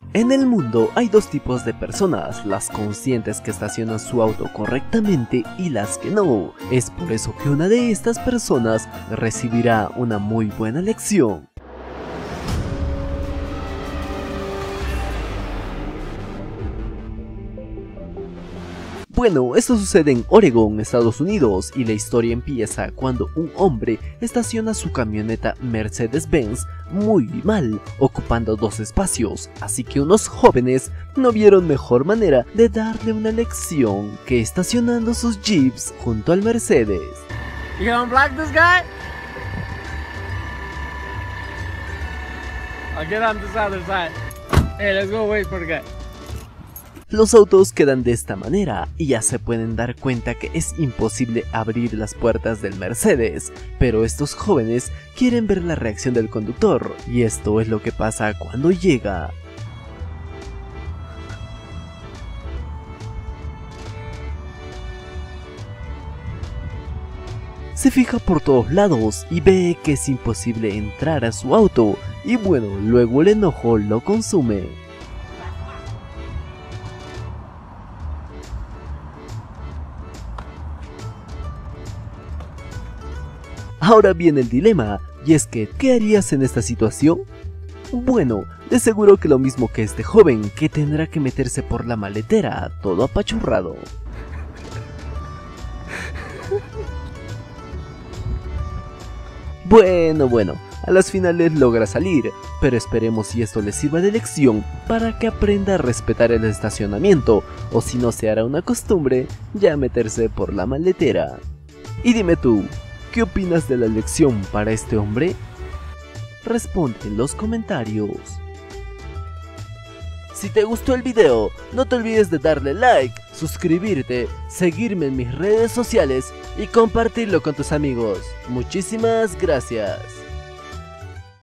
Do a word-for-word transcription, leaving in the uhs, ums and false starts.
En el mundo hay dos tipos de personas, las conscientes que estacionan su auto correctamente y las que no. Es por eso que una de estas personas recibirá una muy buena lección. Bueno, esto sucede en Oregon, Estados Unidos, y la historia empieza cuando un hombre estaciona su camioneta Mercedes-Benz muy mal, ocupando dos espacios, así que unos jóvenes no vieron mejor manera de darle una lección que estacionando sus jeeps junto al Mercedes. You gonna block this guy? I'll get on this other side. Hey, let's go wait for the guy. Los autos quedan de esta manera y ya se pueden dar cuenta que es imposible abrir las puertas del Mercedes, pero estos jóvenes quieren ver la reacción del conductor, y esto es lo que pasa cuando llega. Se fija por todos lados y ve que es imposible entrar a su auto, y bueno, luego el enojo lo consume. Ahora viene el dilema, y es que, ¿qué harías en esta situación? Bueno, de seguro que lo mismo que este joven, que tendrá que meterse por la maletera, todo apachurrado. Bueno, bueno, a las finales logra salir, pero esperemos si esto le sirva de lección para que aprenda a respetar el estacionamiento, o si no se hará una costumbre, ya meterse por la maletera. Y dime tú, ¿qué opinas de la lección para este hombre? Responde en los comentarios. Si te gustó el video, no te olvides de darle like, suscribirte, seguirme en mis redes sociales y compartirlo con tus amigos. Muchísimas gracias.